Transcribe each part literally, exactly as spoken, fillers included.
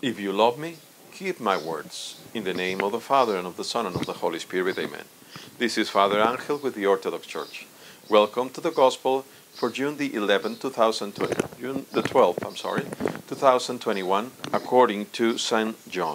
If you love me, keep my words. In the name of the Father, and of the Son, and of the Holy Spirit, amen. This is Father Angel with the Orthodox Church. Welcome to the Gospel for June the eleventh, two thousand twenty, June the twelfth, I'm sorry, two thousand twenty-one, according to Saint John.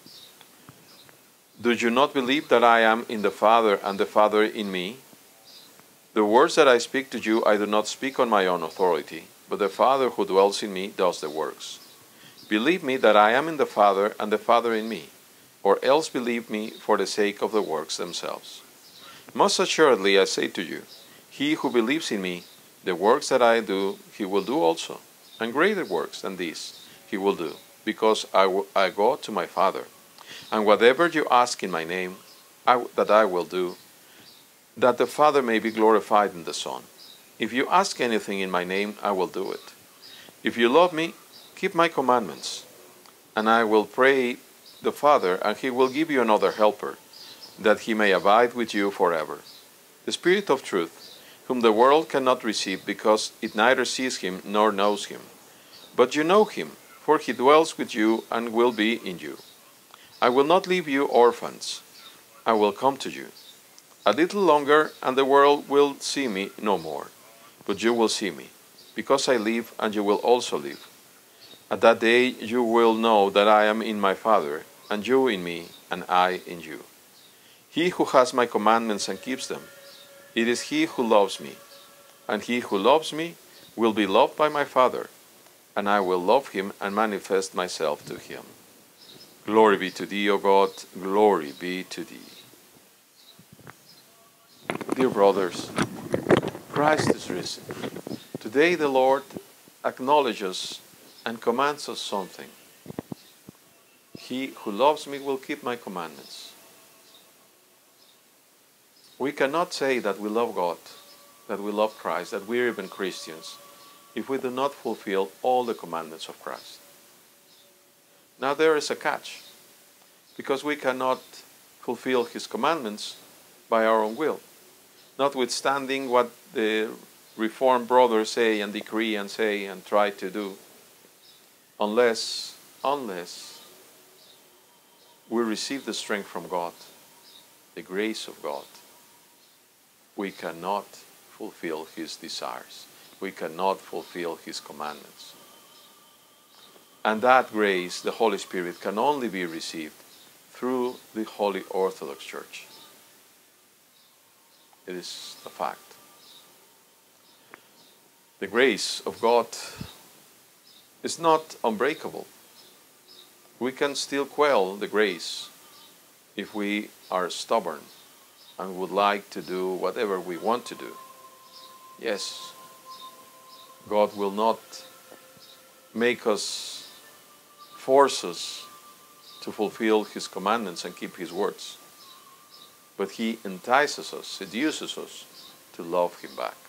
Do you not believe that I am in the Father, and the Father in me? The words that I speak to you I do not speak on my own authority, but the Father who dwells in me does the works. Believe me that I am in the Father, and the Father in me, or else believe me for the sake of the works themselves. Most assuredly I say to you, he who believes in me, the works that I do, he will do also, and greater works than these he will do, because I, w I go to my Father. And whatever you ask in my name, I, that I will do, that the Father may be glorified in the Son. If you ask anything in my name, I will do it. If you love me, keep my commandments, and I will pray the Father, and he will give you another helper, that he may abide with you forever. The Spirit of truth, whom the world cannot receive, because it neither sees him nor knows him. But you know him, for he dwells with you and will be in you. I will not leave you orphans. I will come to you. A little longer, and the world will see me no more. But you will see me, because I live, and you will also live. At that day you will know that I am in my Father, and you in me, and I in you. He who has my commandments and keeps them, it is he who loves me. And he who loves me will be loved by my Father, and I will love him and manifest myself to him. Glory be to thee, O God, glory be to thee. Dear brothers, Christ is risen. Today the Lord acknowledges and commands us something. He who loves me will keep my commandments. We cannot say that we love God, that we love Christ, that we're even Christians, if we do not fulfill all the commandments of Christ. Now there is a catch, because we cannot fulfill his commandments by our own will, notwithstanding what the Reformed brothers say and decree and say and try to do. Unless, unless we receive the strength from God, the grace of God, we cannot fulfill his desires. We cannot fulfill his commandments. And that grace, the Holy Spirit, can only be received through the Holy Orthodox Church. It is a fact. The grace of God is not unbreakable. We can still quell the grace if we are stubborn and would like to do whatever we want to do. Yes, God will not make us, force us to fulfill his commandments and keep his words, but he entices us, seduces us to love him back.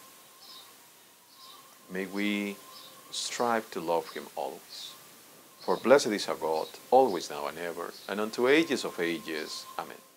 May we strive to love him always. For blessed is our God, always, now, and ever, and unto ages of ages. Amen.